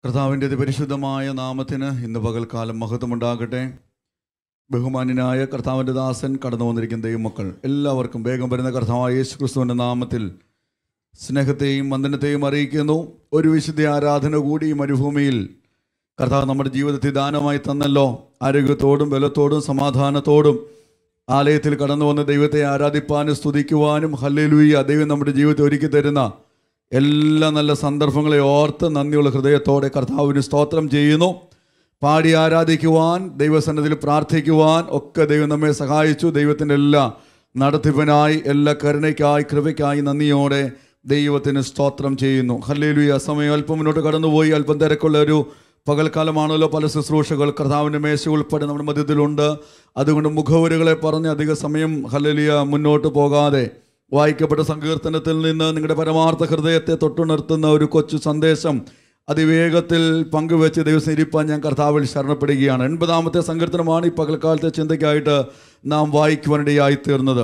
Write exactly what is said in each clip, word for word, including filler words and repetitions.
കർത്താവിൻ്റെ പരിശുദ്ധമായ നാമത്തിന് ഇന്ന് പകൽക്കാലം മഹത്വമുണ്ടാകട്ടെ. ബഹുമാന്യനായ കർത്താവിൻ്റെ ദാസൻ കടന്നു വന്നിരിക്കുന്ന ദൈവമക്കൾ എല്ലാവർക്കും വേഗം വരുന്ന കർത്താവായ യേശു ക്രിസ്തുവിൻ്റെ നാമത്തിൽ സ്നേഹത്തെയും വന്ദനത്തെയും അറിയിക്കുന്നു. ഒരു വിശുദ്ധ ആരാധന കൂടി മരുഭൂമിയിൽ കർത്താവ് നമ്മുടെ ജീവിതത്തിൽ ദാനമായി തന്നല്ലോ. ആരോഗ്യത്തോടും ബലത്തോടും സമാധാനത്തോടും ആലയത്തിൽ കടന്നു വന്ന് ദൈവത്തെ ആരാധിപ്പാനും സ്തുതിക്കുവാനും ഹല്ലേലൂയ ദൈവം നമ്മുടെ ജീവിതത്തെ ഒരുക്കി തരുന്ന എല്ലാ നല്ല സന്ദർഭങ്ങളെ ഓർത്ത് നന്ദിയുള്ള ഹൃദയത്തോടെ കർത്താവിന് സ്തോത്രം ചെയ്യുന്നു. പാടി ആരാധിക്കുവാൻ, ദൈവസന്നിധിയിൽ പ്രാർത്ഥിക്കുവാൻ ഒക്കെ ദൈവം നമ്മെ സഹായിച്ചു. ദൈവത്തിൻ്റെ എല്ലാ നടത്തിപ്പിനായി, എല്ലാ കരുണയ്ക്കായി, കൃപയ്ക്കായി നന്ദിയോടെ ദൈവത്തിന് സ്തോത്രം ചെയ്യുന്നു. ഹല്ലേലൂയ. സമയം അല്പം മുന്നോട്ട് കടന്നുപോയി. അല്പം തിരക്കുള്ള ഒരു പകൽക്കാലമാണല്ലോ. പല ശുശ്രൂഷകൾ കർത്താവിൻ്റെ മേശ ഉൾപ്പെടെ നമ്മുടെ മധ്യത്തിലുണ്ട്. അതുകൊണ്ട് മുഖവുരകളെ പറഞ്ഞ് അധിക സമയം ഹല്ലേലൂയ മുന്നോട്ട് പോകാതെ വായിക്കപ്പെട്ട സങ്കീർത്തനത്തിൽ നിന്ന് നിങ്ങളുടെ പരമാർത്ഥ ഹൃദയത്തെ തൊട്ടുണർത്തുന്ന ഒരു കൊച്ചു സന്ദേശം അതിവേഗത്തിൽ പങ്കുവെച്ച് ദിവസം ഇരിപ്പാൻ ഞാൻ കർത്താവിൽ ശരണപ്പെടുകയാണ്. എൺപതാമത്തെ സങ്കീർത്തനമാണ് ഈ പകൽക്കാലത്തെ ചിന്തയ്ക്കായിട്ട് നാം വായിക്കുവാനിടയായി തീർന്നത്.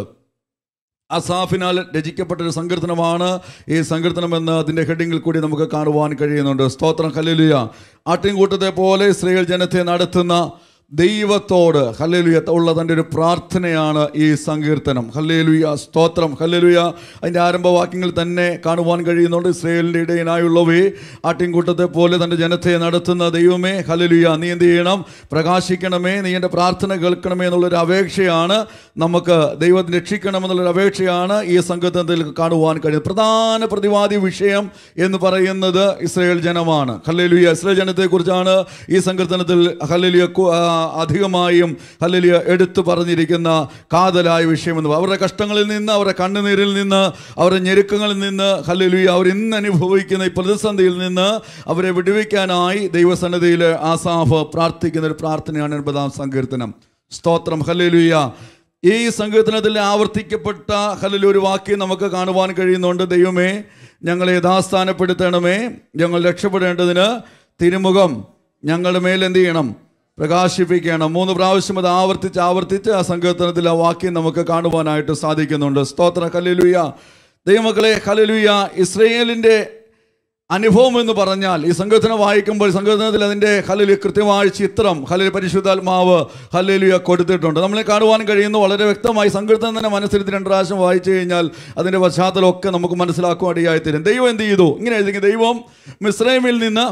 അസാഫിനാൽ രചിക്കപ്പെട്ടൊരു സങ്കീർത്തനമാണ് ഈ സങ്കീർത്തനം എന്ന് അതിൻ്റെ ഹെഡിങ്ങിൽ കൂടി നമുക്ക് കാണുവാൻ കഴിയുന്നുണ്ട്. സ്തോത്രം. ഹല്ലേലൂയ. ആട്ടിൻകൂട്ടത്തെ പോലെ ഇസ്രായേൽ ജനത്തെ നടത്തുന്ന ദൈവത്തോട് ഹല്ലേലൂയ ഉള്ള തൻ്റെ ഒരു പ്രാർത്ഥനയാണ് ഈ സങ്കീർത്തനം. ഹല്ലേലൂയ. സ്തോത്രം. ഹല്ലേലൂയ. അതിൻ്റെ ആരംഭവാക്യങ്ങൾ തന്നെ കാണുവാൻ കഴിയുന്നുണ്ട്. ഇസ്രായേലിൻ്റെ ഇടയനായുള്ളവേ, ആട്ടിൻകൂട്ടത്തെ പോലെ തൻ്റെ ജനത്തെ നടത്തുന്ന ദൈവമേ, ഹല്ലേലൂയ, നീ എന്ത് ചെയ്യണം? പ്രകാശിക്കണമേ, നീ എൻ്റെ പ്രാർത്ഥന കേൾക്കണമേ എന്നുള്ളൊരു അപേക്ഷയാണ് നമുക്ക്. ദൈവത്തെ രക്ഷിക്കണമെന്നുള്ളൊരു അപേക്ഷയാണ് ഈ സങ്കീർത്തനത്തിൽ കാണുവാൻ കഴിയുന്നത്. പ്രധാന പ്രതിവാദി വിഷയം എന്ന് പറയുന്നത് ഇസ്രായേൽ ജനമാണ്. ഹല്ലേലൂയ. ഇസ്രായേൽ ജനത്തെക്കുറിച്ചാണ് ഈ സങ്കീർത്തനത്തിൽ ഹല്ലേലൂയ അധികമായും ഹല്ലേലൂയ എടുത്തു പറഞ്ഞിരിക്കുന്ന കാതലായ വിഷയമെന്ന്. അവരുടെ കഷ്ടങ്ങളിൽ നിന്ന്, അവരുടെ കണ്ണുനീരിൽ നിന്ന്, അവരുടെ ഞെരുക്കങ്ങളിൽ നിന്ന് ഹല്ലേലൂയ അവർ ഇന്ന് അനുഭവിക്കുന്ന ഈ പ്രതിസന്ധിയിൽ നിന്ന് അവരെ വിടുവിക്കാനായി ദൈവസന്നിധിയിൽ ആസാഫ് പ്രാർത്ഥിക്കുന്ന ഒരു പ്രാർത്ഥനയാണ് എൺപതാം സങ്കീർത്തനം. സ്തോത്രം. ഹല്ലേലൂയ. ഈ സങ്കീർത്തനത്തിൽ ആവർത്തിക്കപ്പെട്ട ഹല്ലേലൂയ ഒരു വാക്യം നമുക്ക് കാണുവാൻ കഴിയുന്നുണ്ട്. ദൈവമേ, ഞങ്ങളെ യഥാസ്ഥാനപ്പെടുത്തണമേ, ഞങ്ങൾ രക്ഷപ്പെടേണ്ടതിന് തിരുമുഖം ഞങ്ങളുടെ മേൽ എന്ത് ചെയ്യണം? പ്രകാശിപ്പിക്കണം. മൂന്ന് പ്രാവശ്യം അത് ആവർത്തിച്ച് ആവർത്തിച്ച് ആ സങ്കീർത്തനത്തിൽ ആ വാക്യം നമുക്ക് കാണുവാനായിട്ട് സാധിക്കുന്നുണ്ട്. സ്തോത്ര. ഹല്ലേലൂയ. ദൈവമക്കളെ, ഹല്ലേലൂയ, ഇസ്രായേലിൻ്റെ അനുഭവം എന്ന് പറഞ്ഞാൽ ഈ സങ്കീർത്തനം വായിക്കുമ്പോൾ സങ്കീർത്തനത്തിൽ അതിൻ്റെ ഹല്ലേലൂയ കൃത്യമായ ചിത്രം ഹല്ലേലൂയ പരിശുദ്ധാത്മാവ് ഹല്ലേലൂയ കൊടുത്തിട്ടുണ്ട്. നമ്മളെ കാണുവാൻ കഴിയുന്നു വളരെ വ്യക്തമായി. സങ്കീർത്തനം തന്നെ മനസ്സിലെത്തി രണ്ട് പ്രാവശ്യം വായിച്ചു കഴിഞ്ഞാൽ അതിൻ്റെ പശ്ചാത്തലമൊക്കെ നമുക്ക് മനസ്സിലാക്കുവാനിടയായി തീരും. ദൈവം എന്ത് ചെയ്തു? ഇങ്ങനെ എഴുതി, ദൈവം മിസ്രൈമിൽ നിന്ന്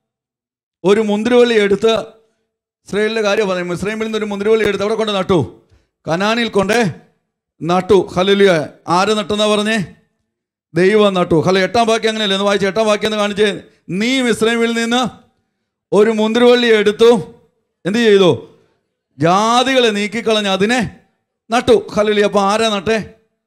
ഒരു മുന്തിരിവള്ളി എടുത്ത്, ഇസ്രായേലിൻ്റെ കാര്യം പറയും, ഇസ്രായേലിൽ നിന്ന് ഒരു മുന്തിരിവള്ളി എടുത്ത് അവിടെ കൊണ്ട് നട്ടു, കനാനിൽ കൊണ്ട് നട്ടു. ഹല്ലേലൂയ. ആര് നട്ടെന്നാ പറഞ്ഞേ? ദൈവം നട്ടു. ഹല്ലേലൂയ. എട്ടാം വാക്യം അങ്ങനെയല്ലേ എന്ന് വായിച്ചു. എട്ടാം വാക്യം എന്ന് കാണിച്ചേ. നീ ഇസ്രായേലിൽ നിന്ന് ഒരു മുന്തിരിവള്ളി എടുത്തു, എന്ത് ചെയ്തു? ജാതികളെ നീക്കിക്കളഞ്ഞ് അതിനെ നട്ടു. ഹല്ലേലൂയ. അപ്പോൾ ആരാ നട്ടേ?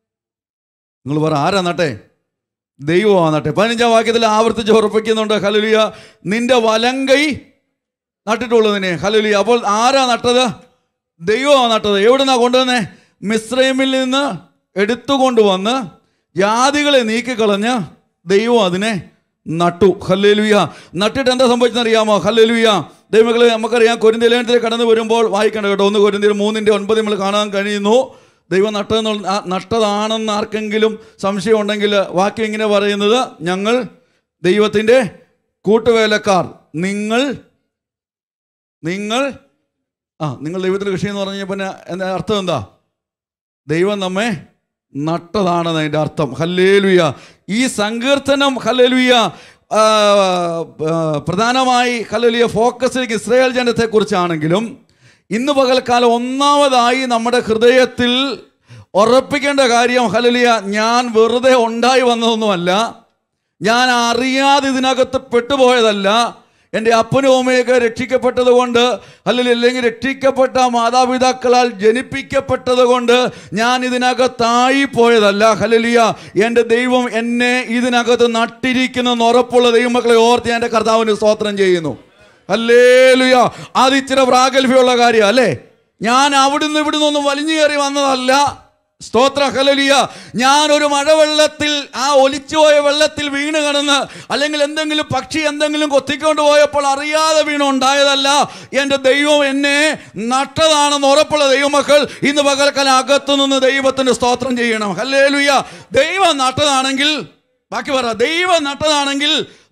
നിങ്ങൾ പറ, ആരാ നട്ടേ? ദൈവമാണ് നട്ടേ. പതിനഞ്ചാം വാക്യത്തിൽ ആവർത്തിച്ച് ഉറപ്പിക്കുന്നുണ്ട്. ഹല്ലേലൂയ. നിന്റെ വലങ്കൈ നട്ടിട്ടുള്ളതിനെ. ഹല്ലേലൂയ. അപ്പോൾ ആരാ നട്ടത്? ദൈവമാണ് നട്ടത്. എവിടുന്നാ കൊണ്ടുവന്നേ? മിസ്രൈമിൽ നിന്ന് എടുത്തുകൊണ്ടുവന്ന് ജാതികളെ നീക്കിക്കളഞ്ഞ് ദൈവം അതിനെ നട്ടു. ഹല്ലേലൂയ. നട്ടിട്ട് എന്താ സംഭവിച്ചെന്നറിയാമോ? ഹല്ലേലൂയ. ദൈവങ്ങളെ, നമുക്കറിയാം, കൊരിന്ത്യർ ലേഖനത്തിൽ കടന്നു വരുമ്പോൾ വായിക്കണ്ട കേട്ടോ. ഒന്ന് കൊരിന്ത്യർ മൂന്നിൻ്റെ ഒൻപത് നമ്മൾ കാണാൻ കഴിയുന്നു. ദൈവം നട്ടതെന്നുള്ള നട്ടതാണെന്ന് ആർക്കെങ്കിലും സംശയം ഉണ്ടെങ്കിൽ വാക്യം ഇങ്ങനെ പറയുന്നത്, ഞങ്ങൾ ദൈവത്തിൻ്റെ കൂട്ടുവേലക്കാർ, നിങ്ങൾ നിങ്ങൾ ആ നിങ്ങൾ ദൈവത്തിൻ്റെ കൃഷി എന്ന് പറഞ്ഞു പിന്നെ എന്താ അർത്ഥം? എന്താ? ദൈവം നമ്മെ നട്ടതാണെന്ന് അതിൻ്റെ അർത്ഥം. ഹല്ലേലൂയ. ഈ സങ്കീർത്തനം ഹല്ലേലൂയ പ്രധാനമായി ഹല്ലേലൂയ ഫോക്കസിലേക്ക് ഇസ്രായേൽ ജനത്തെക്കുറിച്ചാണെങ്കിലും ഇന്ന് പകൽക്കാലം ഒന്നാമതായി നമ്മുടെ ഹൃദയത്തിൽ ഉറപ്പിക്കേണ്ട കാര്യം ഹല്ലേലൂയ, ഞാൻ വെറുതെ ഉണ്ടായി വന്നതൊന്നുമല്ല, ഞാൻ അറിയാതെ ഇതിനകത്ത് പെട്ടുപോയതല്ല. എൻ്റെ അപ്പനും അമ്മയൊക്കെ രക്ഷിക്കപ്പെട്ടത് കൊണ്ട് അല്ലെങ്കിൽ അല്ലെങ്കിൽ രക്ഷിക്കപ്പെട്ട മാതാപിതാക്കളാൽ ജനിപ്പിക്കപ്പെട്ടത് കൊണ്ട് ഞാൻ ഇതിനകത്തായി പോയതല്ല. ഹല്ലേലൂയ. എൻ്റെ ദൈവം എന്നെ ഇതിനകത്ത് നട്ടിരിക്കുന്നെന്ന് ഉറപ്പുള്ള ദൈവമക്കളെ ഓർത്ത് ഞാൻ എൻ്റെ കർത്താവിന് സ്തോത്രം ചെയ്യുന്നു. ഹല്ലേലൂയ. അത് ഇച്ചിരി പ്രാഗൽഭ്യമുള്ള കാര്യം അല്ലേ? ഞാൻ അവിടുന്ന് ഇവിടുന്ന് ഒന്നും വലിഞ്ഞു കയറി വന്നതല്ല. സ്തോത്ര. ഹല്ലേലൂയ. ഞാനൊരു മഴവെള്ളത്തിൽ, ആ ഒലിച്ചുപോയ വെള്ളത്തിൽ വീണ് കിടന്ന് അല്ലെങ്കിൽ എന്തെങ്കിലും പക്ഷി എന്തെങ്കിലും കൊത്തിക്കൊണ്ട് പോയപ്പോൾ അറിയാതെ വീണുണ്ടായതല്ല. എൻ്റെ ദൈവം എന്നെ നട്ടതാണെന്ന് ഉറപ്പുള്ള ദൈവമക്കൾ ഇന്ന് പകൽക്കാലം അകത്തു നിന്ന് ദൈവത്തിന് സ്തോത്രം ചെയ്യണം. ഹല്ലേലൂയ. ദൈവം നട്ടതാണെങ്കിൽ, ബാക്കി പറ, ദൈവം നട്ടതാണെങ്കിൽ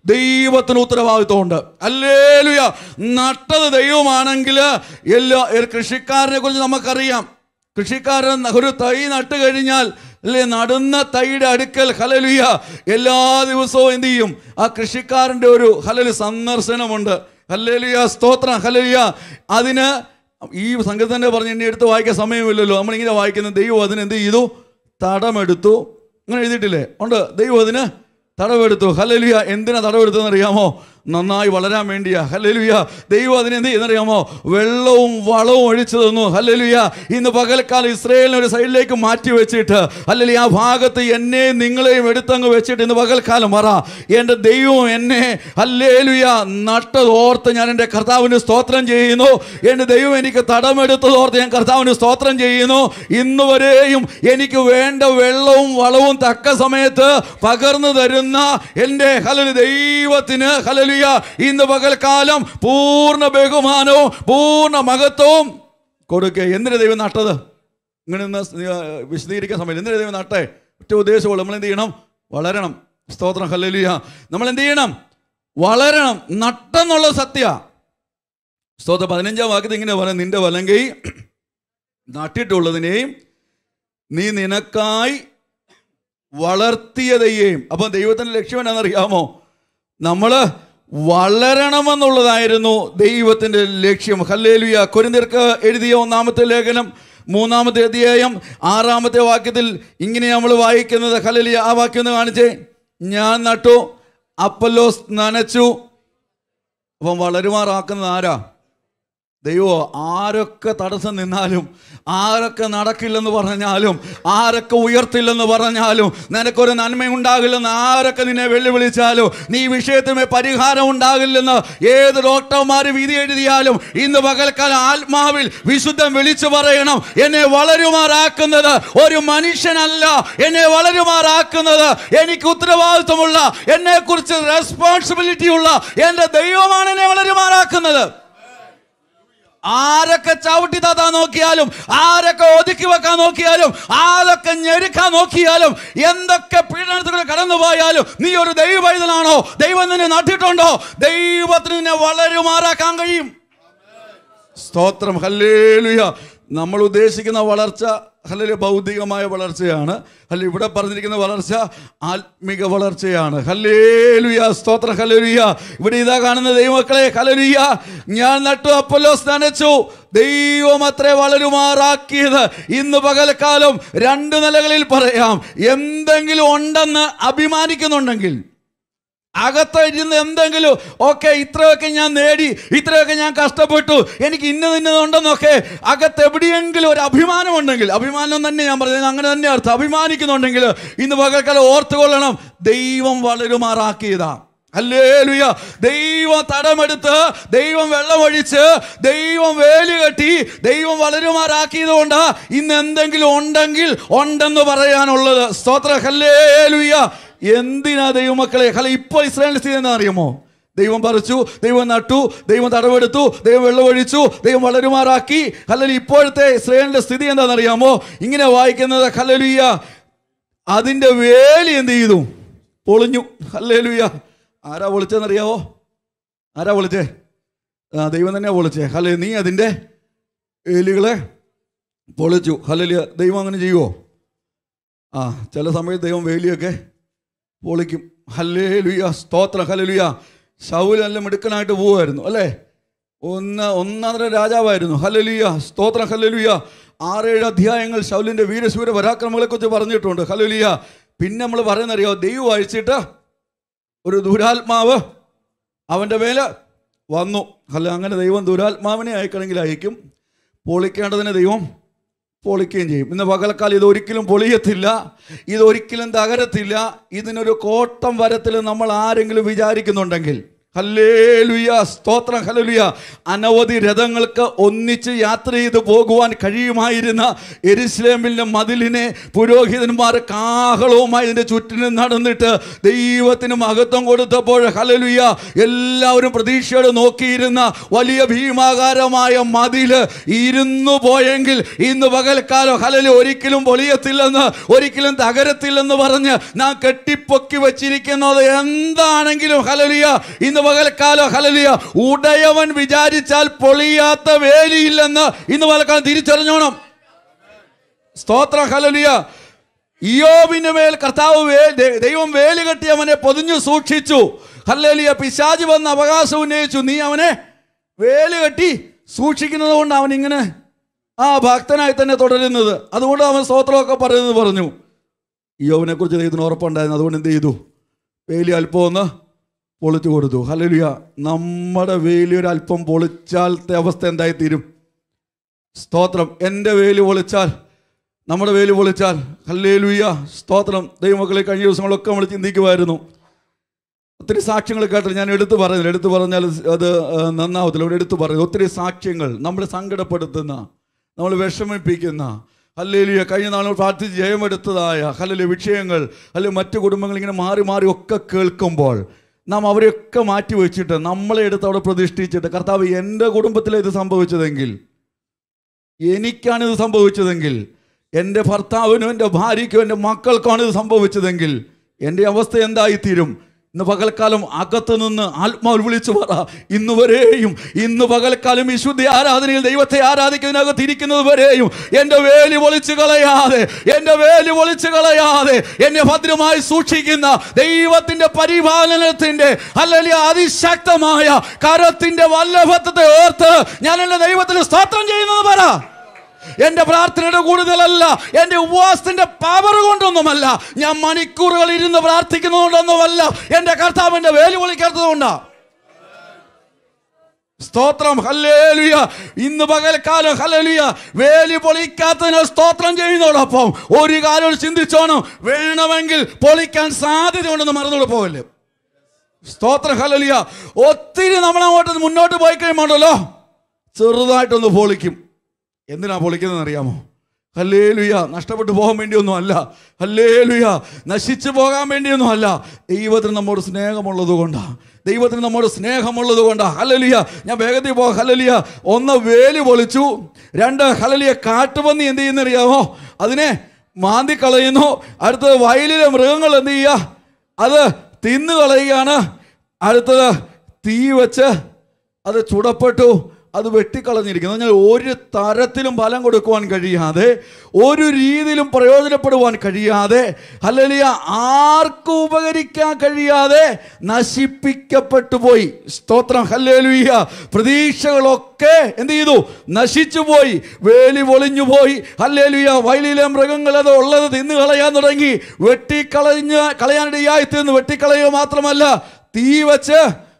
ദൈവത്തിന് ഉത്തരവാദിത്വമുണ്ട്. ഹല്ലേലൂയ. നട്ടത് ദൈവമാണെങ്കിൽ എല്ലാ കൃഷിക്കാരനെ കുറിച്ച് നമുക്കറിയാം. കൃഷിക്കാരൻ ഒരു തൈ നട്ട് കഴിഞ്ഞാൽ അല്ലേ, നടുന്ന തൈയുടെ അടുക്കൽ ഹല്ലേലൂയ എല്ലാ ദിവസവും എന്ത് ചെയ്യും? ആ കൃഷിക്കാരൻ്റെ ഒരു ഹല്ലേലൂയ സന്ദർശനമുണ്ട്. ഹല്ലേലൂയ, സ്തോത്രം, ഹല്ലേലൂയ. അതിന് ഈ സംഗീതത്തിൻ്റെ പറഞ്ഞ് എന്നെ എടുത്ത് വായിക്കാൻ സമയമില്ലല്ലോ. നമ്മളിങ്ങനെ വായിക്കുന്നത് ദൈവം അതിന് എന്ത് ചെയ്തു? തടമെടുത്തു. അങ്ങനെ എഴുതിയിട്ടില്ലേ? ഉണ്ട്. ദൈവം അതിന് തടവെടുത്തു. ഹല്ലേലൂയ. എന്തിനാ തടവെടുത്തതെന്ന് അറിയാമോ? നന്നായി വളരാൻ വേണ്ടിയാ. ഹല്ലേലൂയ. ദൈവം അതിനെന്ത് ചെയ്യുന്നറിയാമോ? വെള്ളവും വളവും ഒഴിച്ചു തന്നു. ഹല്ലേലൂയ. ഇന്ന് പകൽക്കാലം ഇസ്രായേലിനെ ഒരു സൈഡിലേക്ക് മാറ്റി വെച്ചിട്ട് ഹല്ലേലൂയ ആ ഭാഗത്ത് എന്നെയും നിങ്ങളെയും എടുത്തങ്ങ് വെച്ചിട്ട് ഇന്ന് പകൽക്കാലം പറ, എൻ്റെ ദൈവം എന്നെ ഹല്ലേലൂയ നട്ടതോർത്ത് ഞാൻ എൻ്റെ കർത്താവിന് സ്തോത്രം ചെയ്യുന്നു. എൻ്റെ ദൈവം എനിക്ക് തടമെടുത്തതോർത്ത് ഞാൻ കർത്താവിന് സ്തോത്രം ചെയ്യുന്നു. ഇന്ന് വരെയും എനിക്ക് വേണ്ട വെള്ളവും വളവും തക്ക സമയത്ത് പകർന്നു തരുന്ന എൻ്റെ ഹല്ലേലൂയ ദൈവത്തിന് ഹല്ലേലൂയ ഇന്ന് പകൽക്കാലം പൂർണ്ണ ബഹുമാനവും പൂർണ്ണ മഹത്വവും കൊടുക്കുക. എന്തിനാ ദൈവം നട്ടത്? ഇങ്ങനെ ഒന്ന് വിശദീകരിക്കാൻ സമയം. എന്തിനാ ദൈവം നട്ടേ? ഒറ്റ ഉദ്ദേശമുള്ളൂ. നമ്മൾ എന്ത് ചെയ്യണം? വളരണം. സ്തോത്രം, ഹല്ലേലൂയ. നമ്മൾ എന്ത് ചെയ്യണം? വളരണം. നട്ടെന്നുള്ള സത്യ. സ്തോത്രം. പതിനഞ്ചാം വാക്യത്തിൽ ഇങ്ങനെ പറയാം, നിന്റെ വലങ്കൈ നട്ടിട്ടുള്ളതിനെയും നീ നിനക്കായി വളർത്തിയതയെയും. അപ്പം ദൈവത്തിൻ്റെ ലക്ഷ്യം എന്നാണെന്നറിയാമോ? നമ്മൾ വളരണമെന്നുള്ളതായിരുന്നു ദൈവത്തിൻ്റെ ലക്ഷ്യം. ഹല്ലേലൂയ. കൊരിന്ത്യർക്ക് എഴുതിയ ഒന്നാമത്തെ ലേഖനം മൂന്നാമത്തെ അധ്യായം ആറാമത്തെ വാക്യത്തിൽ ഇങ്ങനെ നമ്മൾ വായിക്കുന്നത്. ഹല്ലേലൂയ. ആ വാക്യം ഒന്ന് കാണിച്ചേ. ഞാൻ നട്ടു, അപ്പൊല്ലോസ് നനച്ചു. അപ്പം വളരുമാറാക്കുന്നത് ആരാ? ദൈവം. ആരൊക്കെ തടസ്സം നിന്നാലും, ആരൊക്കെ നടക്കില്ലെന്ന് പറഞ്ഞാലും, ആരൊക്കെ ഉയർത്തില്ലെന്ന് പറഞ്ഞാലും, നിനക്കൊരു നന്മയുണ്ടാകില്ലെന്ന് ആരൊക്കെ നിന്നെ വെല്ലുവിളിച്ചാലും, നീ വിഷയത്തിന് പരിഹാരം ഉണ്ടാകില്ലെന്ന് ഏത് ഡോക്ടർമാർ വിധി എഴുതിയാലും, ഇന്ന് പകൽക്കാലം ആത്മാവിൽ വിശുദ്ധം വിളിച്ചു പറയണം, എന്നെ വളരുമാറാക്കുന്നത് ഒരു മനുഷ്യനല്ല, എന്നെ വളരുമാറാക്കുന്നത് എനിക്ക് ഉത്തരവാദിത്വമുള്ള, എന്നെ കുറിച്ച് റെസ്പോൺസിബിലിറ്റി ഉള്ള എൻ്റെ ദൈവമാണ് എന്നെ വളരുമാറാക്കുന്നത്. ആരൊക്കെ ചവിട്ടി താത്താൻ നോക്കിയാലും, ആരൊക്കെ ഒതുക്കി വെക്കാൻ നോക്കിയാലും, ആരൊക്കെ ഞെരുക്കാൻ നോക്കിയാലും, എന്തൊക്കെ പീഡനത്തിലൂടെ കടന്നു പോയാലും, നീ ഒരു ദൈവ പൈതലാണോ? ദൈവം നിന്നെ നട്ടിട്ടുണ്ടോ? ദൈവത്തിന് നിന്നെ വളരുമാറാക്കാൻ കഴിയും. സ്തോത്രം, ഹല്ലേലൂയ. നമ്മൾ ഉദ്ദേശിക്കുന്ന വളർച്ച ഹല്ലേലൂയ ഭൗതികമായ വളർച്ചയാണ്. അല്ല, ഇവിടെ പറഞ്ഞിരിക്കുന്ന വളർച്ച ആത്മിക വളർച്ചയാണ്. ഹല്ലേലൂയ, സ്തോത്രം, ഹല്ലേലൂയ. ഇവിടെ ഇതാ കാണുന്ന ദൈവമക്കളെ, ഹല്ലേലൂയ. ഞാൻ നട്ടു, അപ്പൊല്ലോസ് നനച്ചു, ദൈവം അത്രേ വളരുമാറാക്കിയത്. ഇന്ന് പകൽക്കാലം രണ്ട് നിലകളിൽ പറയാം. എന്തെങ്കിലും ഉണ്ടെന്ന് അഭിമാനിക്കുന്നുണ്ടെങ്കിൽ, അകത്തിരുന്ന് എന്തെങ്കിലും ഓക്കെ ഇത്രയൊക്കെ ഞാൻ നേടി, ഇത്രയൊക്കെ ഞാൻ കഷ്ടപ്പെട്ടു, എനിക്ക് ഇന്നത് ഇന്നതുണ്ടെന്നൊക്കെ അകത്ത് എവിടെയെങ്കിലും ഒരു അഭിമാനം ഉണ്ടെങ്കിൽ, അഭിമാനം തന്നെ ഞാൻ പറഞ്ഞത് അങ്ങനെ തന്നെ അർത്ഥം, അഭിമാനിക്കുന്നുണ്ടെങ്കിൽ ഇന്ന് പകൽക്കാലം ഓർത്തുകൊള്ളണം, ദൈവം വളരുമാറാക്കിയതാ. ഹല്ലേലൂയ. ദൈവം തടമെടുത്ത്, ദൈവം വെള്ളമൊഴിച്ച്, ദൈവം വേലി കെട്ടി, ദൈവം വളരുമാറാക്കിയത് കൊണ്ട് ഇന്ന് എന്തെങ്കിലും ഉണ്ടെങ്കിൽ ഉണ്ടെന്ന് പറയാനുള്ളത്. സ്തോത്രം, ഹല്ലേലൂയ. എന്തിനാ ദൈവമക്കളെ? ഹല ഇപ്പോൾ ഇസ്രായേലിന്റെ സ്ഥിതി എന്താ അറിയുമോ? ദൈവം പറിച്ചു, ദൈവം നട്ടു, ദൈവം തടവെടുത്തു, ദൈവം വെള്ളമൊഴിച്ചു, ദൈവം വളരുമാറാക്കി. ഹല്ലേലൂയ. ഇപ്പോഴത്തെ ഇസ്രായേലിന്റെ സ്ഥിതി എന്താണെന്നറിയാമോ? ഇങ്ങനെ വായിക്കുന്നത്, ഹല്ലേലൂയ, അതിൻ്റെ വേലി എന്ത് ചെയ്തു? പൊളിഞ്ഞു. ഹല്ലേലൂയ. ആരാ പൊളിച്ചതെന്നറിയാവോ? ആരാ പൊളിച്ചേ? ആ, ദൈവം തന്നെയാ പൊളിച്ചേ. ഹല്ലേലൂയ. നീ അതിൻ്റെ വേലികളെ പൊളിച്ചു. ഹല്ലേലൂയ. ദൈവം അങ്ങനെ ചെയ്യുമോ? ആ, ചില സമയത്ത് ദൈവം വേലിയൊക്കെ പൊളിക്കും. ഹല്ലേലൂയ, സ്തോത്രം, ഹല്ലേലൂയ. ശൗൽ നല്ല മിടുക്കനായിട്ട് പോവുമായിരുന്നു അല്ലേ? ഒന്ന് ഒന്നര രാജാവായിരുന്നു. ഹല്ലേലൂയ, സ്തോത്രം, ഹല്ലേലൂയ. ആറേഴ് അധ്യായങ്ങൾ ശൗലിൻ്റെ വീരശൂര പരാക്രമങ്ങളെക്കുറിച്ച് പറഞ്ഞിട്ടുണ്ട്. ഹല്ലേലൂയ. പിന്നെ നമ്മൾ പറയുന്നറിയോ? ദൈവം അയച്ചിട്ട് ഒരു ദുരാത്മാവ് അവൻ്റെ മേലെ വന്നു. അല്ല, അങ്ങനെ ദൈവം ദുരാത്മാവിനെ അയക്കണമെങ്കിൽ അയക്കും. പൊളിക്കേണ്ടതിന് ദൈവം പൊളിക്കുകയും ചെയ്യും. ഇന്ന് പകൽക്കാലം ഇതൊരിക്കലും പൊളിയത്തില്ല, ഇതൊരിക്കലും തകരത്തില്ല. ഇതിനൊരു കോട്ടം വരത്തിൽ നമ്മൾ ആരെങ്കിലും വിചാരിക്കുന്നുണ്ടെങ്കിൽ, ഹല്ലേലൂയ, സ്തോത്രം, ഹല്ലേലൂയ. അനവധി രഥങ്ങൾക്ക് ഒന്നിച്ച് യാത്ര ചെയ്ത് പോകുവാൻ കഴിയുമായിരുന്ന യെരൂശലേമിലെ മതിലിനെ പുരോഹിതന്മാർ കാഹളവുമായി ഇതിൻ്റെ ചുറ്റിനും നടന്നിട്ട് ദൈവത്തിന് മഹത്വം കൊടുത്തപ്പോൾ ഹല്ലേലൂയ എല്ലാവരും പ്രതീക്ഷയോടെ നോക്കിയിരുന്ന വലിയ ഭീമാകാരമായ മതില് ഇരുന്നു പോയെങ്കിൽ ഇന്ന് പകൽക്കാലം ഹല്ലേലൂയ ഒരിക്കലും പൊളിയത്തില്ലെന്ന്, ഒരിക്കലും തകരത്തില്ലെന്ന് പറഞ്ഞ് നാം കെട്ടിപ്പൊക്കി വെച്ചിരിക്കുന്നത് എന്താണെങ്കിലും ഹല്ലേലൂയ ഇന്ന് പകൽക്കാലം ഹല്ലേലൂയ ഉടയവൻ വിചാരിച്ചാൽ പൊളിയാത്ത വേലിയില്ലെന്ന് ഇന്ന് പകൽക്കാലം തിരിച്ചറിഞ്ഞോണം. സ്തോത്രം, ഹല്ലേലൂയ. ഇയ്യോബിന്റെ മേൽ കർത്താവ് ദൈവം വേലി കെട്ടി അവനെ പൊതിഞ്ഞു സൂക്ഷിച്ചു. ഹല്ലേലൂയ. പിശാച് വന്ന് അവകാശം ഉന്നയിച്ചു, നീ അവനെ വേലി കെട്ടി സൂക്ഷിക്കുന്നത് കൊണ്ട് അവൻ ഇങ്ങനെ ആ ഭക്തനായി തന്നെ തുടരുന്നത്. അതുകൊണ്ട് അവൻ സ്തോത്രമൊക്കെ പറയുന്നത് പറഞ്ഞു. ഇയ്യോബിനെ കുറിച്ച് ദൈവത്തിന് ഉറപ്പുണ്ടായിരുന്നു. അതുകൊണ്ട് എന്ത് ചെയ്തു? വേലി അല്പം ഒന്ന് പൊളിച്ചു കൊടുത്തു. ഹല്ലേലൂയ. നമ്മുടെ വേലി ഒരു അല്പം പൊളിച്ചാലത്തെ അവസ്ഥ എന്തായിത്തീരും? സ്തോത്രം. എൻ്റെ വേലി പൊളിച്ചാൽ, നമ്മുടെ വേലി പൊളിച്ചാൽ, ഹല്ലേലൂയ, സ്തോത്രം. ദൈവമക്കളെ കഴിഞ്ഞ ദിവസങ്ങളൊക്കെ നമ്മൾ ചിന്തിക്കുമായിരുന്നു. ഒത്തിരി സാക്ഷ്യങ്ങൾ കേട്ടിട്ട് ഞാൻ എടുത്തു പറയുന്നില്ല, എടുത്തു പറഞ്ഞാൽ അത് നന്നാവത്തില്ല. ഇവിടെ എടുത്തു പറയുന്നത് ഒത്തിരി സാക്ഷ്യങ്ങൾ നമ്മളെ സങ്കടപ്പെടുത്തുന്ന, നമ്മൾ വിഷമിപ്പിക്കുന്ന, ഹല്ലേലൂയ, കഴിഞ്ഞ നാളുകൾ പ്രാർത്ഥിച്ച് ജയമെടുത്തതായ ഹല്ലേലൂയ വിഷയങ്ങൾ, അല്ലെങ്കിൽ മറ്റു കുടുംബങ്ങൾ ഇങ്ങനെ മാറി മാറി ഒക്കെ കേൾക്കുമ്പോൾ നാം അവരെയൊക്കെ മാറ്റി വെച്ചിട്ട് നമ്മളെ എടുത്ത് അവിടെ പ്രതിഷ്ഠിച്ചിട്ട്, കർത്താവ് എൻ്റെ കുടുംബത്തിലെ ഇത് സംഭവിച്ചതെങ്കിൽ, എനിക്കാണിത് സംഭവിച്ചതെങ്കിൽ, എൻ്റെ ഭർത്താവിനും എൻ്റെ ഭാര്യയ്ക്കും എൻ്റെ മക്കൾക്കാണ് ഇത് സംഭവിച്ചതെങ്കിൽ എൻ്റെ അവസ്ഥ എന്തായിത്തീരും? ഇന്ന് പകൽക്കാലം അകത്ത് നിന്ന് ആത്മാവിൽ വിളിച്ചു പറ, ഇന്ന് വരെയും, ഇന്ന് പകൽക്കാലം വിശുദ്ധ ആരാധനയിൽ ദൈവത്തെ ആരാധിക്കുന്നതിനകത്ത് ഇരിക്കുന്നത് വരെയും എൻ്റെ വേലി പൊളിച്ചു കളയാതെ, എൻ്റെ വേലി പൊളിച്ചു കളയാതെ എന്നെ ഭദ്രമായി സൂക്ഷിക്കുന്ന ദൈവത്തിൻ്റെ പരിപാലനത്തിൻ്റെ അല്ലെങ്കിൽ അതിശക്തമായ കരത്തിൻ്റെ വല്ലഭത്വത്തെ ഓർത്ത് ഞാൻ എൻ്റെ ദൈവത്തിൽ സ്തോത്രം ചെയ്യുന്നത് പറ. എൻ്റെ പ്രാർത്ഥനയുടെ കൂടുതലല്ല, എൻ്റെ ഉപവാസത്തിൻ്റെ പവർ കൊണ്ടൊന്നുമല്ല, ഞാൻ മണിക്കൂറുകൾ ഇരുന്ന് പ്രാർത്ഥിക്കുന്നത് കൊണ്ടൊന്നുമല്ല, എൻ്റെ കർത്താവിൻ്റെ വേലി പൊളിക്കാത്തത് കൊണ്ടാണ്. സ്തോത്രം, ഹല്ലേലൂയ. ഇന്ന് പകൽക്കാലം ഹല്ലേലൂയ വേലി പൊളിക്കാത്തതിന് സ്തോത്രം ചെയ്യുന്നതോടൊപ്പം ഒരു കാര്യം ചിന്തിച്ചോണം, വേണമെങ്കിൽ പൊളിക്കാൻ സാധ്യതയുണ്ടെന്ന് മറന്നുകൊണ്ട് പോകല്ലേ. സ്തോത്രം, ഹല്ലേലൂയ. ഒത്തിരി നമ്മളങ്ങോട്ട് മുന്നോട്ട് പോയി കഴിയുമ്പോണ്ടല്ലോ ചെറുതായിട്ടൊന്ന് പൊളിക്കും. എന്തിനാ പൊളിക്കുന്നതെന്ന് അറിയാമോ? ഹല്ലേലൂയ, നഷ്ടപ്പെട്ടു പോകാൻ വേണ്ടിയൊന്നും അല്ല, ഹല്ലേലൂയ, നശിച്ചു പോകാൻ വേണ്ടിയൊന്നും അല്ല. ദൈവത്തിന് നമ്മോട് സ്നേഹമുള്ളത് കൊണ്ടാണ്, ദൈവത്തിന് നമ്മോട് സ്നേഹമുള്ളത് കൊണ്ടാണ്. ഹല്ലേലൂയ. ഞാൻ വേഗത്തിൽ പോകാം. ഹല്ലേലൂയ. ഒന്ന് വേലി പൊളിച്ചു, രണ്ട് ഹല്ലേലൂയ കാട്ടുപന്നി എന്ത് ചെയ്യുന്നറിയാമോ? അതിനെ മാന്തി കളയുന്നു. അടുത്തത് വയലിലെ മൃഗങ്ങൾ എന്ത് ചെയ്യുക? അത് തിന്നു കളയുകയാണ്. അടുത്തത് തീ വെച്ച് അത് ചുടപ്പെട്ടു, അത് വെട്ടിക്കളഞ്ഞിരിക്കുന്നു. എന്നാൽ ഒരു തരത്തിലും ഫലം കൊടുക്കുവാൻ കഴിയാതെ, ഒരു രീതിയിലും പ്രയോജനപ്പെടുവാൻ കഴിയാതെ, ഹല്ലേലൂയ, ആർക്കും ഉപകരിക്കാൻ കഴിയാതെ നശിപ്പിക്കപ്പെട്ടു പോയി. സ്തോത്രം, ഹല്ലേലൂയ. പ്രതീക്ഷകളൊക്കെ എന്ത് ചെയ്തു? നശിച്ചു പോയി, വേലി പൊളിഞ്ഞു പോയി. ഹല്ലേലൂയ. വയലിലെ മൃഗങ്ങൾ അത് ഉള്ളത് തിന്നു കളയാൻ തുടങ്ങി. വെട്ടിക്കളഞ്ഞ് കളയാനിടയായിത്തീർന്നു. വെട്ടിക്കളയുക മാത്രമല്ല, തീ വെച്ച്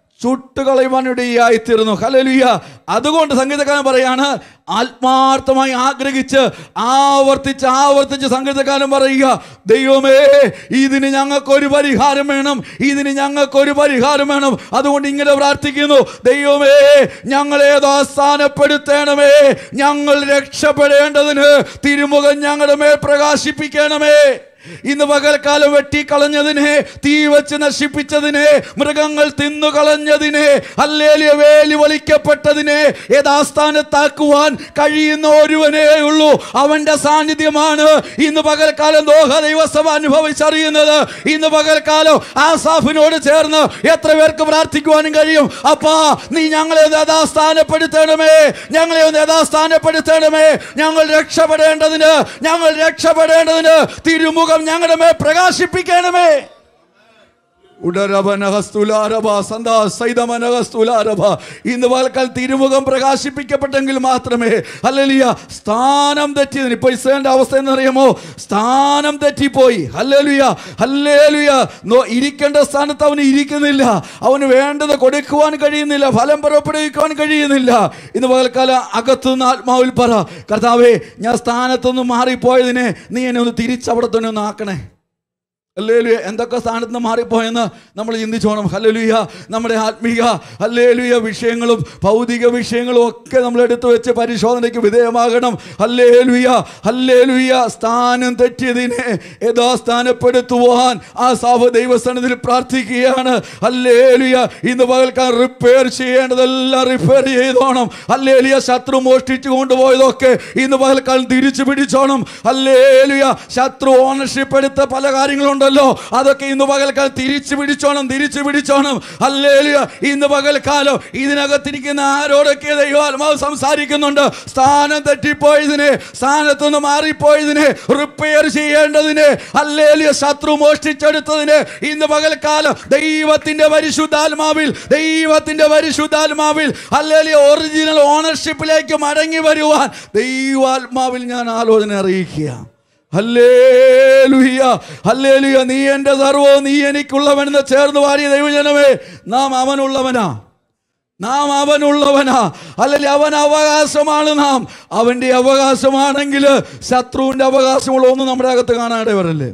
ചുട്ടുകളയുവാനിടയായിത്തീർന്നു. ഹല്ലേലൂയ. അതുകൊണ്ട് സംഗീതക്കാരൻ പറയാണ്, ആത്മാർത്ഥമായി ആഗ്രഹിച്ച് ആവർത്തിച്ച് ആവർത്തിച്ച് സംഗീതക്കാരൻ പറയുക, ദൈവമേ, ഇതിന് ഞങ്ങൾക്കൊരു പരിഹാരം വേണം, ഇതിന് ഞങ്ങൾക്കൊരു പരിഹാരം വേണം. അതുകൊണ്ട് ഇങ്ങനെ പ്രാർത്ഥിക്കുന്നു, ദൈവമേ, ഞങ്ങളെ സ്ഥാനപ്പെടുത്തണമേ, ഞങ്ങൾ രക്ഷപ്പെടേണ്ടതിന് തിരുമുഖം ഞങ്ങളുടെ മേൽ പ്രകാശിപ്പിക്കണമേ. ഇന്ന് പകൽക്കാലം വെട്ടിക്കളഞ്ഞതിനെ, തീ വെച്ച് നശിപ്പിച്ചതിനെ, മൃഗങ്ങൾ തിന്നുകളഞ്ഞതിനെ, ഹല്ലേലൂയ വേലി വലിക്കപ്പെട്ടതിനെ യഥാസ്ഥാനത്താക്കുവാൻ കഴിയുന്ന ഒരുവനേ ഉള്ളൂ. അവന്റെ സാന്നിധ്യമാണ് ഇന്ന് പകൽക്കാലം ദോഹ ദൈവസഭ അനുഭവിച്ചറിയുന്നത്. ഇന്ന് പകൽക്കാലം ആസാഫിനോട് ചേർന്ന് എത്ര പേർക്ക് പ്രാർത്ഥിക്കുവാനും കഴിയും? അപ്പാ, നീ ഞങ്ങളെ ഒന്ന് യഥാസ്ഥാനപ്പെടുത്തണമേ, ഞങ്ങളെ ഒന്ന് യഥാസ്ഥാനപ്പെടുത്തണമേ. ഞങ്ങൾ രക്ഷപ്പെടേണ്ടതിന് ഞങ്ങൾ രക്ഷപ്പെടേണ്ടതിന് തിരുമുഖം ഞങ്ങളുടെ മേൽ പ്രകാശിപ്പിക്കണമേ. ഇന്ന് പകൽ തിരുമുഖം പ്രകാശിപ്പിക്കപ്പെട്ടെങ്കിൽ മാത്രമേ ഹല്ലേലൂയ സ്ഥാനം തെറ്റിയതിന്, ഇപ്പൊ ഇസ്രായേലിന്റെ അവസ്ഥ എന്നറിയാമോ? സ്ഥാനം തെറ്റിപ്പോയി. ഹല്ലേലൂയ, ഹല്ലേലൂയ. ഇരിക്കേണ്ട സ്ഥാനത്ത് അവന് ഇരിക്കുന്നില്ല, അവന് വേണ്ടത് കൊടുക്കുവാൻ കഴിയുന്നില്ല, ഫലം പുറപ്പെടുവിക്കുവാൻ കഴിയുന്നില്ല. ഇന്ന് പകൽക്കാലം അകത്തുനിന്ന് ആത്മാവിൽ പറ, കർത്താവേ, ഞാൻ സ്ഥാനത്തൊന്ന് മാറിപ്പോയതിനെ നീ എന്നെ ഒന്ന് തിരിച്ചവിടെ തന്നെ ഒന്ന് ആക്കണേ. ഹല്ലേലൂയ. എന്തൊക്കെ സ്ഥാനത്ത് നിന്ന് മാറിപ്പോയെന്ന് നമ്മൾ ചിന്തിച്ചോണം. ഹല്ലേലൂയ. നമ്മുടെ ആത്മീക ഹല്ലേലൂയ വിഷയങ്ങളും ഭൗതിക വിഷയങ്ങളും ഒക്കെ നമ്മൾ എടുത്തു വെച്ച് പരിശോധനയ്ക്ക് വിധേയമാകണം. Hallelujah hallelujah. സ്ഥാനം തെറ്റിയതിനെ യഥാസ്ഥാനപ്പെടുത്തുവാൻ ആ സാവ ദൈവസ്ഥാനത്തിൽ പ്രാർത്ഥിക്കുകയാണ്. ഹല്ലേലൂയ. ഇന്ന് പകൽക്കാൻ റിപ്പയർ ചെയ്യേണ്ടതെല്ലാം റിപ്പയർ ചെയ്തോണം. ഹല്ലേലൂയ. ശത്രു മോഷ്ടിച്ചു കൊണ്ടുപോയതൊക്കെ ഇന്ന് പകൽക്കാലം തിരിച്ചു പിടിച്ചോണം. ഹല്ലേലൂയ. ശത്രു ഓണർഷിപ്പ് എടുത്ത പല കാര്യങ്ങളുണ്ട്, അതൊക്കെ ഇന്ന് പകൽക്കാലം തിരിച്ചു പിടിച്ചോണം, തിരിച്ചു പിടിച്ചോണം. ഹല്ലേലൂയ. ഇന്ന് പകൽക്കാലം ഇതിനകത്തിരിക്കുന്ന ആരോടൊക്കെ ദൈവാത്മാവ് സംസാരിക്കുന്നുണ്ട്. സ്ഥാനം തെറ്റിപ്പോയതിനെ, സ്ഥാനത്തുനിന്ന് മാറിപ്പോയതിനെ, റിപ്പയർ ചെയ്യേണ്ടതിനെ, ഹല്ലേലൂയ, ശത്രു മോഷ്ടിച്ചെടുത്തതിനെ ഇന്ന് പകൽക്കാലം ദൈവത്തിന്റെ പരിശുദ്ധാത്മാവിൽ, ദൈവത്തിന്റെ പരിശുദ്ധാത്മാവിൽ ഹല്ലേലൂയ ഒറിജിനൽ ഓണർഷിപ്പിലേക്ക് മടങ്ങി വരുവാൻ ദൈവാത്മാവിൽ ഞാൻ ആലോചന അറിയിക്കുക. ഹല്ലേലൂയ ഹല്ലേലൂയ. നീ എൻ്റെ സർവ്വവും നീ എനിക്കുള്ളവനെന്ന് ചേർന്ന് പാടിയ ദൈവജനമേ, നാം അവനുള്ളവനാ, നാം അവനുള്ളവനാ. അല്ലെങ്കിൽ അവൻ അവകാശമാണ് നാം. അവൻ്റെ അവകാശമാണെങ്കിൽ ശത്രുവിൻ്റെ അവകാശമുള്ള ഒന്നും നമ്മുടെ അകത്ത് കാണാനിടവരല്ലേ.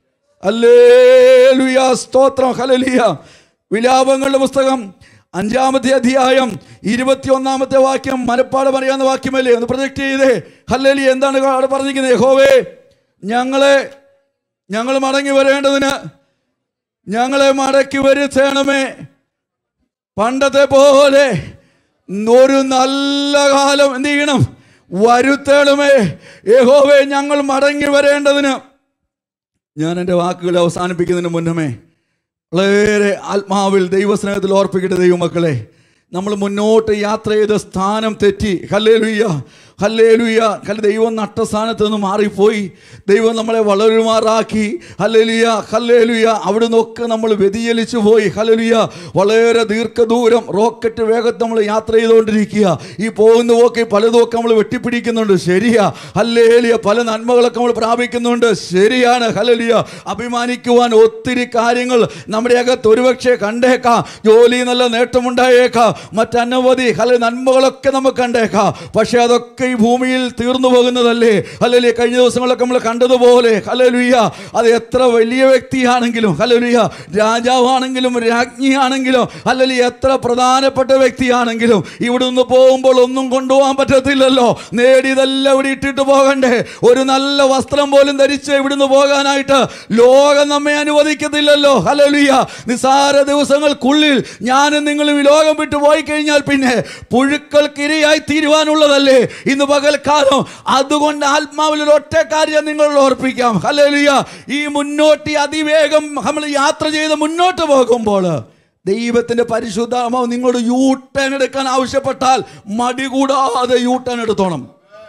ഹല്ലേലൂയ. സ്തോത്രം. ഹല്ലേലൂയ. വിലാപങ്ങളുടെ പുസ്തകം അഞ്ചാമത്തെ അധ്യായം ഇരുപത്തി ഒന്നാമത്തെ വാക്യം മനപ്പാഠം അറിയാവുന്ന വാക്യമല്ലേ? ഒന്ന് പ്രൊജക്റ്റ് ചെയ്തേ. ഹല്ലേലൂയ. എന്താണ് അവിടെ പറഞ്ഞിരിക്കുന്നത്? യഹോവേ, ഞങ്ങളെ ഞങ്ങൾ മടങ്ങി വരേണ്ടതിന് ഞങ്ങളെ മടക്കി വരുത്തണമേ. പണ്ടത്തെ പോലെ ഒരു നല്ല കാലം എന്ത് ചെയ്യണം? വരുത്തണമേ. യഹോവേ, ഞങ്ങൾ മടങ്ങി വരേണ്ടതിന്. ഞാൻ എൻ്റെ വാക്കുകൾ അവസാനിപ്പിക്കുന്നതിന് മുന്നമേ വളരെ ആത്മാവിൽ ദൈവസ്നേഹത്തിൽ ഓർപ്പിക്കട്ടെ ദൈവമക്കളെ. നമ്മൾ മുന്നോട്ട് യാത്ര ചെയ്ത സ്ഥാനം തെറ്റി. ഹല്ലേലൂയ ഹല്ലേലൂയ. ദൈവം നട്ട സ്ഥാനത്ത് നിന്ന് മാറിപ്പോയി. ദൈവം നമ്മളെ വളരുമാറാക്കി. Hallelujah hallelujah. അവിടെ നിന്നൊക്കെ നമ്മൾ വ്യതിചലിച്ചു പോയി. ഹല്ലേലൂയ. വളരെ ദീർഘദൂരം റോക്കറ്റ് വേഗത്തിൽ നമ്മൾ യാത്ര ചെയ്തുകൊണ്ടിരിക്കുക. ഈ പോകുന്ന പോക്കെ പലതൊക്കെ നമ്മൾ വെട്ടിപ്പിടിക്കുന്നുണ്ട്, ശരിയാ. ഹല്ലേലൂയ. പല നന്മകളൊക്കെ നമ്മൾ പ്രാപിക്കുന്നുണ്ട്, ശരിയാണ്. ഹല്ലേലൂയ. അഭിമാനിക്കുവാൻ ഒത്തിരി കാര്യങ്ങൾ നമ്മുടെ അകത്ത് ഒരുപക്ഷെ കണ്ടേക്കാം. ജോലി നല്ല നേട്ടമുണ്ടായേക്കാം, മറ്റനവധി ഹല്ലേലൂയ നന്മകളൊക്കെ നമുക്ക് കണ്ടേക്കാം. പക്ഷെ അതൊക്കെ ഈ ഭൂമിയിൽ തീർന്നു പോകുന്നതല്ലേ. ഹല്ലേലൂയ. കഴിഞ്ഞ ദിവസങ്ങളൊക്കെ നമ്മൾ കണ്ടതുപോലെ ഹല്ലേലൂയ, അത് എത്ര വലിയ വ്യക്തിയാണെങ്കിലും, ഹല്ലേലൂയ, രാജാവാണെങ്കിലും രാജ്ഞിയാണെങ്കിലും, ഹല്ലേലൂയ, എത്ര പ്രധാനപ്പെട്ട വ്യക്തിയാണെങ്കിലും ഇവിടെ നിന്ന് പോകുമ്പോൾ ഒന്നും കൊണ്ടുപോകാൻ പറ്റത്തില്ലല്ലോ. നേടിയതെല്ലാം ഇവിടെ ഇട്ടിട്ട് പോകണ്ടേ. ഒരു നല്ല വസ്ത്രം പോലും ധരിച്ച് ഇവിടുന്ന് പോകാനായിട്ട് ലോകം നമ്മെ അനുവദിക്കത്തില്ലല്ലോ. ഹല്ലേലൂയ. നിസാര ദിവസങ്ങൾക്കുള്ളിൽ ഞാനും നിങ്ങളും ഈ ലോകം വിട്ടു പോയി കഴിഞ്ഞാൽ പിന്നെ പുഴുക്കൾക്കിരയായി തീരുവാനുള്ളതല്ലേ ഇന്ന് പകൽക്കാലം. അതുകൊണ്ട് ആത്മാവിൽ ഒറ്റ കാര്യം നിങ്ങളോട് ഓർപ്പിക്കാം. ഹല്ലേലൂയ. ഈ മുന്നോട്ട് അതിവേഗം നമ്മൾ യാത്ര ചെയ്ത് മുന്നോട്ട് പോകുമ്പോൾ ദൈവത്തിന്റെ പരിശുദ്ധാത്മാവ് നിങ്ങളോട് യൂ ടേൺ എടുക്കാൻ ആവശ്യപ്പെട്ടാൽ മടി കൂടാതെ യൂ ടേൺ എടുത്തോണം.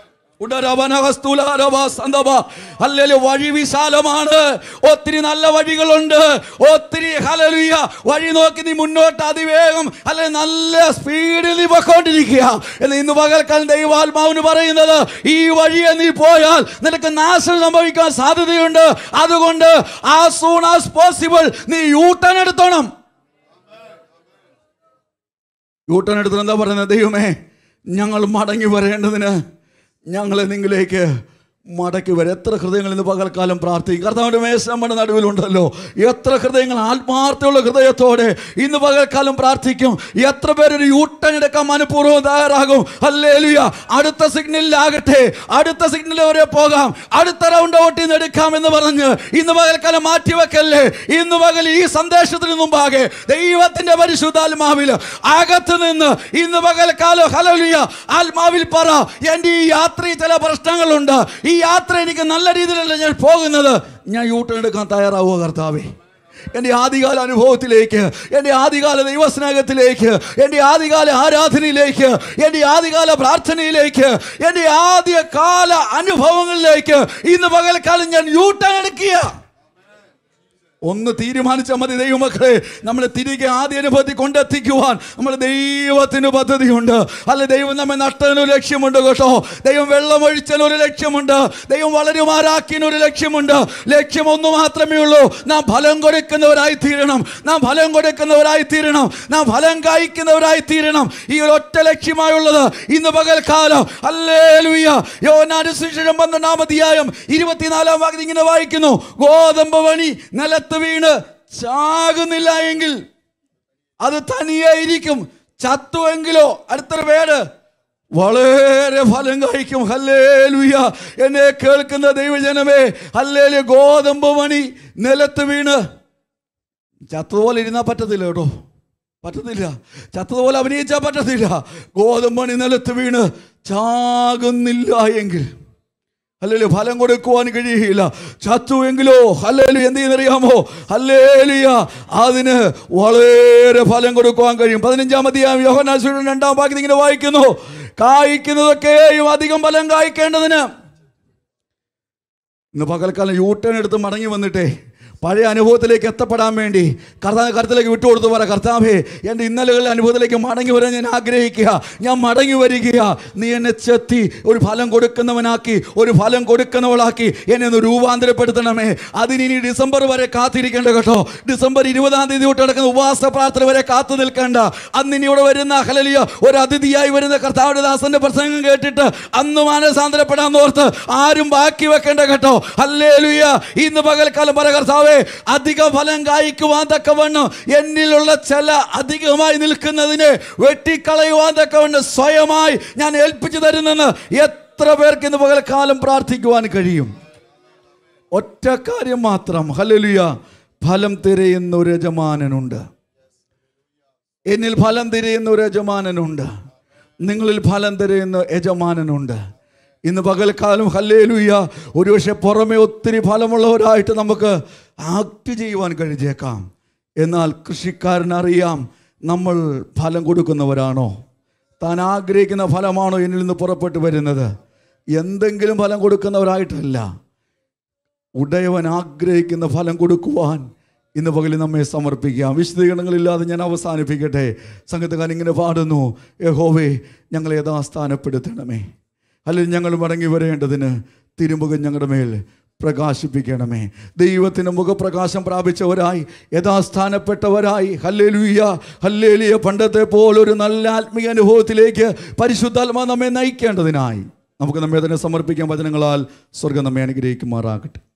വഴി വിശാലമാണ്, ഒത്തിരി നല്ല വഴികളുണ്ട്, ഒത്തിരി ഹല്ലേലൂയ വഴി നോക്കി നീ മുന്നോട്ട് അതിവേഗം അല്ലെ നല്ല സ്പീഡിൽ നീ പൊക്കോണ്ടിരിക്കുക എന്ന് ഇന്ന് പകൽക്കാലം ദൈവാത്മാവിന് പറയുന്നത്. ഈ വഴിയെ നീ പോയാൽ നിനക്ക് നാശം സംഭവിക്കാൻ സാധ്യതയുണ്ട്. അതുകൊണ്ട് as soon as possible നീ യൂ ടേൺ എടുത്തോണം. യൂ ടേൺ എടുത്തത് എന്താ പറയുന്നത്? ദൈവമേ, ഞങ്ങൾ മടങ്ങി വരേണ്ടതിന് ഞങ്ങളെ നിങ്ങളിലേക്ക് മടക്കി വരും. എത്ര ഹൃദയങ്ങൾ ഇന്ന് പകൽക്കാലം പ്രാർത്ഥിക്കും. കർത്താവിൻ്റെ മേശ നമ്മുടെ നടുവിലുണ്ടല്ലോ. എത്ര ഹൃദയങ്ങൾ ആത്മാർത്ഥമുള്ള ഹൃദയത്തോടെ ഇന്ന് പകൽക്കാലം പ്രാർത്ഥിക്കും. എത്ര പേരൊരു യൂട്ടൺ എടുക്കാൻ മനഃപൂർവ്വം തയ്യാറാകും. ഹല്ലേലൂയ. അടുത്ത സിഗ്നലിലാകട്ടെ, അടുത്ത സിഗ്നൽ വരെ പോകാം, അടുത്ത റൗണ്ട് ഔട്ടിൽ നിന്ന് എടുക്കാം എന്ന് പറഞ്ഞ് ഇന്ന് പകൽക്കാലം മാറ്റിവെക്കല്ലേ. ഇന്ന് പകൽ ഈ സന്ദേശത്തിന് മുമ്പാകെ ദൈവത്തിന്റെ പരിശുദ്ധാത്മാവിൽ അകത്ത് നിന്ന് ഇന്ന് പകൽക്കാലം ഹല്ലേലൂയ ആത്മാവിൽ പറ, എൻ്റെ ഈ യാത്രയിൽ ചില പ്രശ്നങ്ങളുണ്ട്, ഈ യാത്ര എനിക്ക് നല്ല രീതിയിലല്ല ഞാൻ പോകുന്നത്, ഞാൻ യൂട്ടേൺ എടുക്കാൻ തയ്യാറാവുക കർത്താവേ. എൻ്റെ ആദ്യകാല അനുഭവത്തിലേക്ക്, എൻ്റെ ആദ്യകാല ദൈവസ്നേഹത്തിലേക്ക്, എൻ്റെ ആദ്യകാല ആരാധനയിലേക്ക്, എൻ്റെ ആദ്യകാല പ്രാർത്ഥനയിലേക്ക്, എൻ്റെ ആദ്യകാല അനുഭവങ്ങളിലേക്ക് ഇന്ന് പകൽക്കാലം ഞാൻ യൂട്ടേൺ എടുക്കുക. ഒന്ന് തീരുമാനിച്ചാൽ മതി ദൈവമക്കളെ, നമ്മളെ തിരികെ ആദ്യ അനുഭവത്തിൽ കൊണ്ടെത്തിക്കുവാൻ നമ്മുടെ ദൈവത്തിന് പദ്ധതിയുണ്ട്. അല്ല, ദൈവം നമ്മെ നട്ടതിനൊരു ലക്ഷ്യമുണ്ട് കേട്ടോ. ദൈവം വെള്ളമൊഴിച്ചതിനൊരു ലക്ഷ്യമുണ്ട്. ദൈവം വളരുമാറാക്കിയതിനൊരു ലക്ഷ്യമുണ്ട്. ലക്ഷ്യം ഒന്ന് മാത്രമേ ഉള്ളൂ, നാം ഫലം കൊടുക്കുന്നവരായി തീരണം. നാം ഫലം കൊടുക്കുന്നവരായി തീരണം. നാം ഫലം കായ്ക്കുന്നവരായി തീരണം. ഈ ഒരു ഒറ്റ ലക്ഷ്യമായുള്ളത് ഇന്ന് പകൽക്കാലം. ഹല്ലേലൂയ. യോഹന്നാന്റെ സുവിശേഷം പന്ത്രണ്ടാം അധ്യായം ഇരുപത്തിനാലാം വാക്യം ഇങ്ങനെ വായിക്കുന്നു, ഗോതമ്പ് മണി നിലത്ത് വീണ് ചാകുന്നില്ല എങ്കിൽ അത് തനിയെ ഇരിക്കും, ചത്തുവെങ്കിലോ അടുത്തൊരു വേട് വളരെ ഫലം കഴിക്കും. ഹല്ലേലൂയ. എന്നെ കേൾക്കുന്ന ദൈവജനമേ, ഹല്ലേലൂയ. ഗോതമ്പ് മണി നിലത്ത് വീണ് ചത്തതുപോലെ ഇരുന്നാൽ പറ്റത്തില്ല കേട്ടോ, പറ്റത്തില്ല. ചത്തതുപോലെ അഭിനയിച്ചാൽ പറ്റത്തില്ല. ഗോതമ്പ് മണി നിലത്ത് വീണ് ചാകുന്നില്ല എങ്കിൽ ഹല്ലേലൂയ ഫലം കൊടുക്കുവാൻ കഴിയില്ല. ചത്തുവെങ്കിലോ ഹല്ലേലൂയ എന്ത് ചെയ്യുന്നറിയാമോ? ഹല്ലേലൂയ അതിന് വളരെ ഫലം കൊടുക്കുവാൻ കഴിയും. പതിനഞ്ചാം അധ്യായം യോഹന്നാൻ സുവിശേഷം രണ്ടാം വാക്യത്തിൽ ഇങ്ങനെ വായിക്കുന്നു, കായ്ക്കുന്നതൊക്കെയും അധികം ഫലം കായ്ക്കേണ്ടതിന്. ഇന്ന് പകൽക്കാലം യൂട്ടേൺ എടുത്ത് മടങ്ങി വന്നിട്ടേ പഴയ അനുഭവത്തിലേക്ക് എത്തപ്പെടാൻ വേണ്ടി കർത്താവ് കർത്തലേക്ക് വിട്ടുകൊടുത്തു പറ, കർത്താവേ എൻ്റെ ഇന്നലകളിലെ അനുഭവത്തിലേക്ക് മടങ്ങി വരാൻ ഞാൻ ആഗ്രഹിക്കുക, ഞാൻ മടങ്ങി വരിക. നീ എന്നെ ചെത്തി ഒരു ഫലം കൊടുക്കുന്നവനാക്കി, ഒരു ഫലം കൊടുക്കുന്നവളാക്കി എന്നെ ഒന്ന് രൂപാന്തരപ്പെടുത്തണമേ. അതിനി ഡിസംബർ വരെ കാത്തിരിക്കേണ്ട കേട്ടോ. ഡിസംബർ ഇരുപതാം തീയതി തൊട്ട് നടക്കുന്ന ഉപവാസ പ്രാർത്ഥന വരെ കാത്തു നിൽക്കേണ്ട. അന്നിനി ഇവിടെ വരുന്ന ഹല്ലേലൂയ ഒരു അതിഥിയായി വരുന്ന കർത്താവിന്റെ ദാസന്റെ പ്രസംഗം കേട്ടിട്ട് അന്ന് മാനസാന്തരപ്പെടാൻ ഓർത്ത് ആരും ബാക്കി വെക്കേണ്ട കേട്ടോ. ഹല്ലേലൂയ. ഇന്ന് പകൽക്കാലം പറ, കർത്താവേ അധിക ഫലം കായ്ക്കുവാൻ തക്കവണ്ണം എന്നിലുള്ള ചില അധികമായി നിൽക്കുന്നതിനെ വെട്ടിക്കളയുവാൻ തക്കവണ്ണം സ്വയമായി ഞാൻ ഏൽപ്പിച്ചു തരുന്നെന്ന് എത്ര പേർക്ക് ഇന്ന് പകൽക്കാലം പ്രാർത്ഥിക്കുവാൻ കഴിയും? ഒറ്റ കാര്യം മാത്രം, ഹല്ലേലൂയ, ഫലം തിരയുന്ന ഒരു യജമാനനുണ്ട്. എന്നിൽ ഫലം തിരയുന്ന ഒരു യജമാനനുണ്ട്. നിങ്ങളിൽ ഫലം തിരയുന്ന യജമാനനുണ്ട്. ഇന്ന് പകൽക്കാലം ഹല്ലേലൂയ ഒരുപക്ഷെ പുറമെ ഒത്തിരി ഫലമുള്ളവരായിട്ട് നമുക്ക് ആക്ട് ചെയ്യുവാൻ കഴിഞ്ഞേക്കാം. എന്നാൽ കൃഷിക്കാരനറിയാം നമ്മൾ ഫലം കൊടുക്കുന്നവരാണോ, താൻ ആഗ്രഹിക്കുന്ന ഫലമാണോ എന്നിൽ നിന്ന് പുറപ്പെട്ടു വരുന്നത്. എന്തെങ്കിലും ഫലം കൊടുക്കുന്നവരായിട്ടല്ല, ഉടയവൻ ആഗ്രഹിക്കുന്ന ഫലം കൊടുക്കുവാൻ ഇന്ന് പകലിൽ നമ്മെ സമർപ്പിക്കാം. വിശദീകരണങ്ങളില്ലാതെ ഞാൻ അവസാനിപ്പിക്കട്ടെ. സംഗീതകാരൻ ഇങ്ങനെ പാടുന്നു, യഹോവേ ഞങ്ങളെ യഥാസ്ഥാനപ്പെടുത്തണമേ, അല്ലെങ്കിൽ ഞങ്ങൾ മടങ്ങി വരേണ്ടതിന് തിരുമുഖം ഞങ്ങളുടെ മേൽ പ്രകാശിപ്പിക്കണമേ. ദൈവത്തിന് മുഖപ്രകാശം പ്രാപിച്ചവരായി യഥാസ്ഥാനപ്പെട്ടവരായി ഹല്ലേലൂയ ഹല്ലേലൂയ പണ്ടത്തെ പോലൊരു നല്ല ആത്മീയ അനുഭവത്തിലേക്ക് പരിശുദ്ധാത്മാവ് നമ്മെ നയിക്കേണ്ടതിനായി നമുക്ക് നമ്മെ തന്നെ സമർപ്പിക്കാൻ വചനങ്ങളാൽ സ്വർഗ്ഗം നമ്മെ അനുഗ്രഹിക്കുമാറാകട്ടെ.